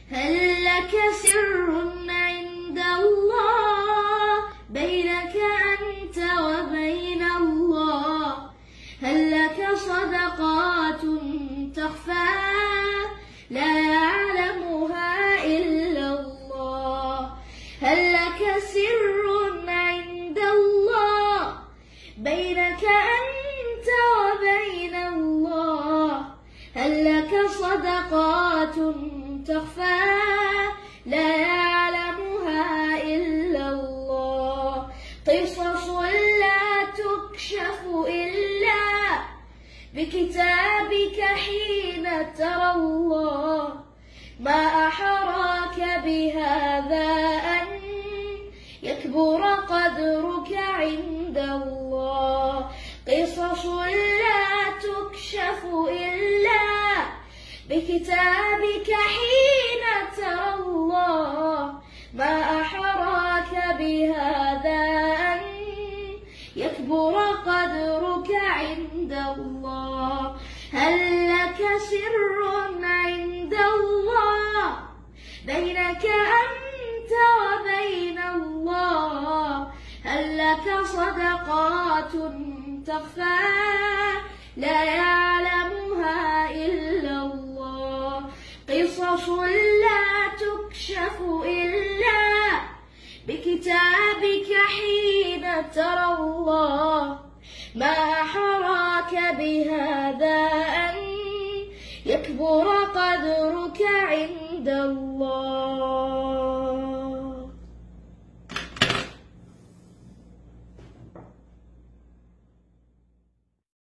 هل لك سر عند الله بينك أنت وبين الله؟ هل لك صدقات تخفى لا يعلمها إلا الله؟ هل لك سر عند الله بينك أنت وبين الله؟ هل لك صدقات تخفى لا يعلمها إلا الله؟ قصص لا تكشف إلا بكتابك حين ترى الله. ما أحراك بهذا أن يكبر قدرك عند الله. قصص لا تكشف إلا بكتابك حين ترى الله. ما أحراك بهذا أن يكبر قدرك عند الله. هل لك سر عند الله بينك أنت وبين الله؟ هل لك صدقات تخفى لا يعلمها إلا الله؟ قصص لا تكشف إلا بكتابك حين ترى الله. ما حراك بهذا أن يكبر قدرك عند الله.